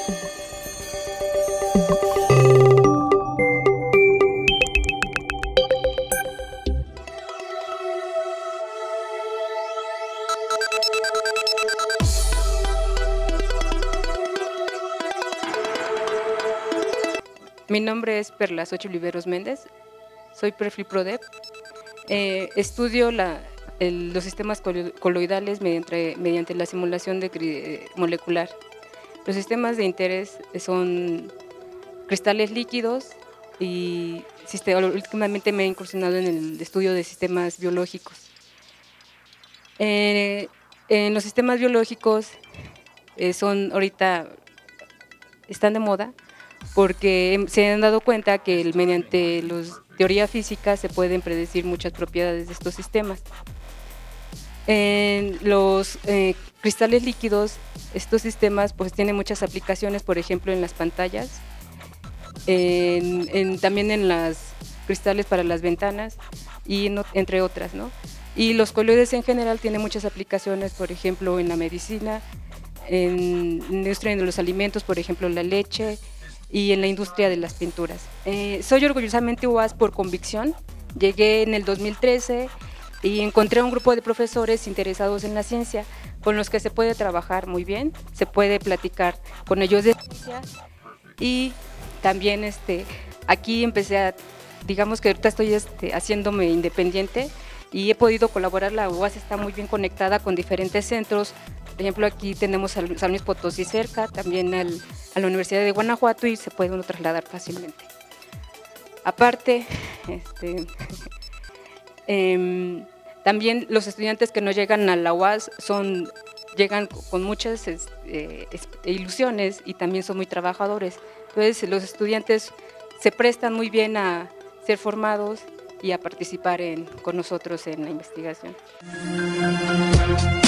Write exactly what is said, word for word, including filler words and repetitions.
Mi nombre es Perla Xochitl Oliveros Méndez, soy perfil PRODEP. Eh, estudio la, el, los sistemas coloidales mediante, mediante la simulación de, eh, molecular. Los sistemas de interés son cristales líquidos y sistema, últimamente me he incursionado en el estudio de sistemas biológicos. Eh, en los sistemas biológicos eh, son ahorita, están de moda, porque se han dado cuenta que mediante los teoría física se pueden predecir muchas propiedades de estos sistemas. En los eh, cristales líquidos, estos sistemas pues tienen muchas aplicaciones, por ejemplo en las pantallas, en, en, también en los cristales para las ventanas y en, entre otras, ¿no? Y los coloides en general tienen muchas aplicaciones, por ejemplo en la medicina, en la industria de los alimentos, por ejemplo la leche, y en la industria de las pinturas. Eh, soy orgullosamente U A S por convicción. Llegué en el dos mil trece y encontré un grupo de profesores interesados en la ciencia con los que se puede trabajar muy bien, se puede platicar con ellos de ciencia y también este, aquí empecé a, digamos que ahorita estoy este, haciéndome independiente y he podido colaborar. La U A S está muy bien conectada con diferentes centros. Por ejemplo, aquí tenemos al San Luis Potosí cerca, también al, a la Universidad de Guanajuato y se puede uno trasladar fácilmente. Aparte, este, eh, también los estudiantes que no llegan a la U A S son, llegan con muchas eh, ilusiones y también son muy trabajadores. Entonces, los estudiantes se prestan muy bien a ser formados y a participar en, con nosotros en la investigación.